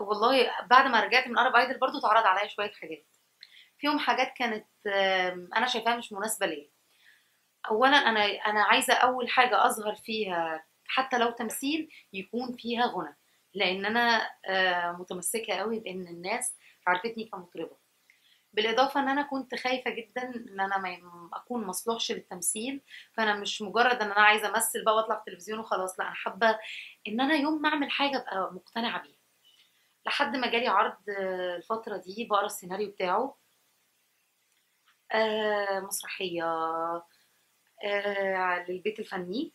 والله بعد ما رجعت من ارب ايدل برضو اتعرض عليا شويه حاجات. فيهم حاجات كانت انا شايفاها مش مناسبه ليا. اولا انا عايزه اول حاجه اظهر فيها حتى لو تمثيل يكون فيها غنى، لان انا متمسكه قوي بان الناس عرفتني كمطربه. بالاضافه ان انا كنت خايفه جدا ان انا ما اكون مصلوحش للتمثيل. فانا مش مجرد ان انا عايزه امثل بقى واطلع في التلفزيون وخلاص، لا انا حابه ان انا يوم ما اعمل حاجه ابقى مقتنعه بيها. لحد ما جالي عرض الفتره دي بقرا السيناريو بتاعه. مسرحيه للبيت الفني.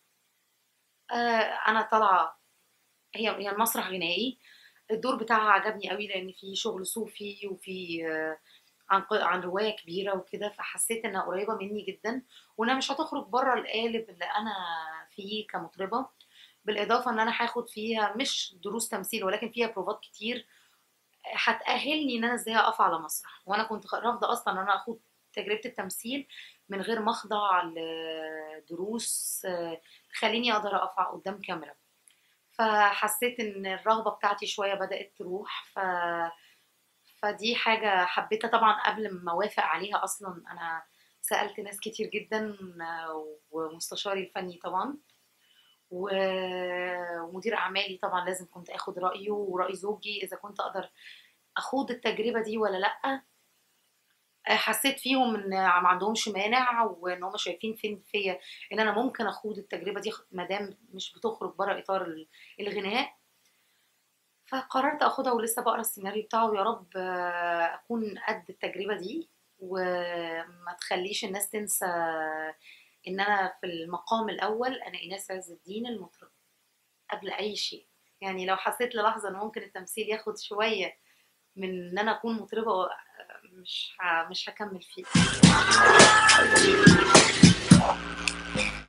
انا طالعه. هي المسرح غنائي. الدور بتاعها عجبني قوي لان في شغل صوفي وفي عن روايه كبيره وكده، فحسيت انها قريبه مني جدا، وانها مش هتخرج بره القالب اللي انا فيه كمطربه. بالاضافه ان انا هاخد فيها مش دروس تمثيل ولكن فيها بروفات كتير هتأهلني ان انا ازاي اقف على مسرح، وانا كنت رافضه اصلا ان انا اخد تجربه التمثيل من غير ما اخضع لدروس تخليني اقدر اقف قدام كاميرا. فحسيت ان الرغبه بتاعتي شويه بدات تروح. فدي حاجه حبيتها طبعا. قبل ما اوافق عليها اصلا انا سالت ناس كتير جدا، ومستشاري الفني طبعا، ومدير اعمالي طبعا لازم كنت اخد رايه وراي زوجي اذا كنت اقدر اخوض التجربه دي ولا لا. حسيت فيهم ان ما عندهمش مانع، وان هم شايفين فين فيا ان انا ممكن اخوض التجربه دي ما دام مش بتخرج بره اطار الغناء. فقررت اخدها ولسه بقرا السيناريو بتاعه. يا رب اكون قد التجربه دي وما تخليش الناس تنسى ان انا في المقام الاول انا ايناس عز الدين المطربه قبل اي شيء. يعني لو حسيت للحظه ان ممكن التمثيل ياخد شويه من ان انا اكون مطربه، مش هكمل فيه.